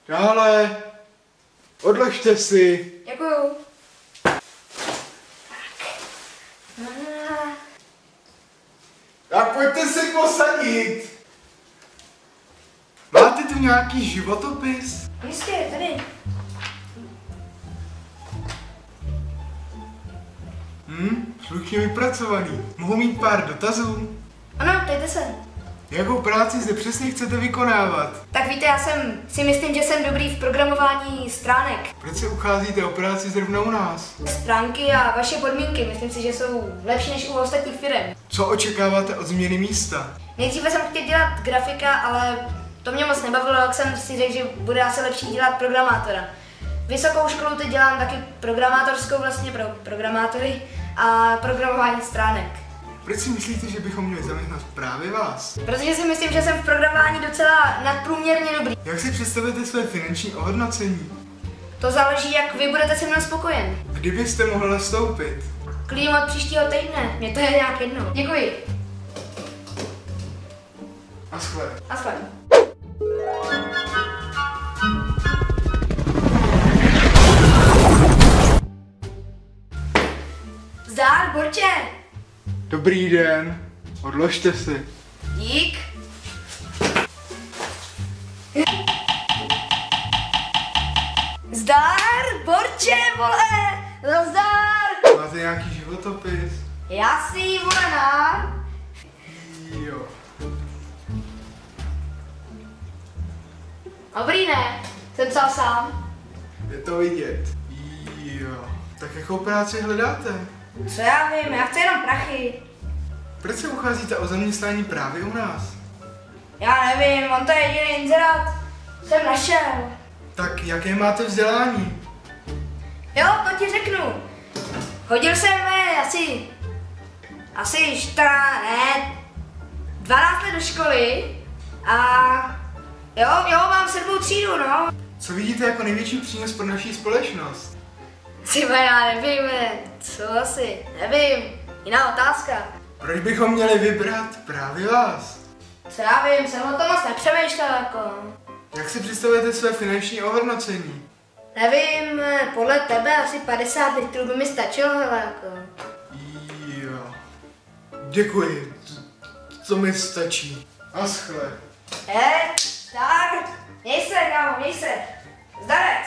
Dále. Odložte si. Děkuju. Tak pojďte si posadit. Máte tu nějaký životopis? Jistě, tady. Slušně vypracovaný. Mohu mít pár dotazů? Ano, ptejte se. Jakou práci zde přesně chcete vykonávat? Tak víte, já si myslím, že jsem dobrý v programování stránek. Proč se ucházíte o práci zrovna u nás? Stránky a vaše podmínky, myslím si, že jsou lepší než u ostatních firm. Co očekáváte od změny místa? Nejdříve jsem chtěl dělat grafika, ale to mě moc nebavilo, jak jsem si řekl, že bude asi lepší dělat programátora. Vysokou školu teď dělám taky programátorskou vlastně pro programátory a programování stránek. Proč si myslíte, že bychom měli zaměstnat právě vás? Protože si myslím, že jsem v programování docela nadprůměrně dobrý. Jak si představujete své finanční ohodnocení? To záleží, jak vy budete se mnou spokojen. Kdybyste mohl nastoupit? Klidně od příštího týdne, mě to je nějak jedno. Děkuji. Naschle. Naschle. Zdar, Borče! Dobrý den. Odložte si. Dík. Zdar, Borče, vole! Zdar! Máte nějaký životopis? Jasný, vole, na. Jo. Dobrý, ne? Jsem psal sám. Je to vidět. Jo. Tak jakou práci hledáte? Co já vím, já chci jenom prachy. Proč se ucházíte o zaměstnání právě u nás? Já nevím, on to je jediný inzerát. Jsem našel. Tak jaké máte vzdělání? Jo, to ti řeknu. Chodil jsem asi 12 let do školy a jo, mám 7. třídu, no. Co vidíte jako největší přínos pro naší společnost? Třeba já nevím, co asi, nevím, jiná otázka. Proč bychom měli vybrat právě vás? Co já vím, jsem o tom moc nepřemýšlel, jako. Jak si představujete své finanční ohodnocení? Nevím, podle tebe asi 50 litrů by mi stačilo, hele, jako. Jo. Děkuji. To mi stačí. Naschle. Tak, měj se, kámo, měj se. Zdarec.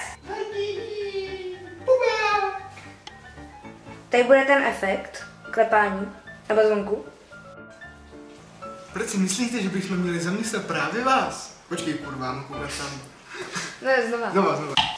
Tady bude ten efekt klepání nebo zvonku. Proč si myslíte, že bychom měli zaměstnat právě vás? Počkej, kurva, mám koukat tam. Ne, znova. Znova.